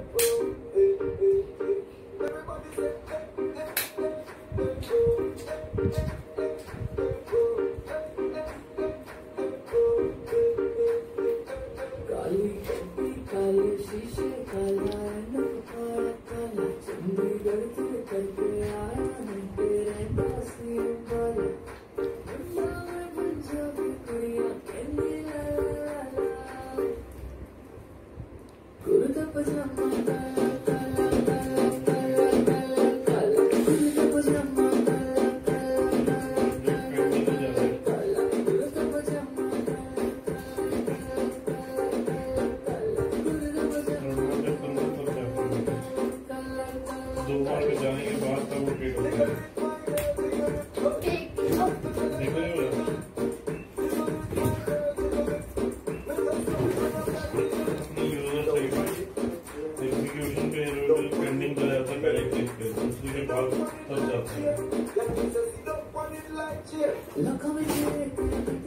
काली कपड़ी काले शीशे काला नक काला काला चंडीगढ़ से करके आया हूँ तेरे पासी वाला पंजाबी कुड़िया कहने ला कुर्ता पजामा काला काला काला काला काला काला कुर्ता पजामा काला काला काला काला कुर्ता पजामा दो बार पे जाने के बाद तब वो पेट होता है। देखो ये एग्जीक्यूशन पे पेंडिंग चला जाता है पहले क्लिक पे, दूसरी के बाद तब जाता है।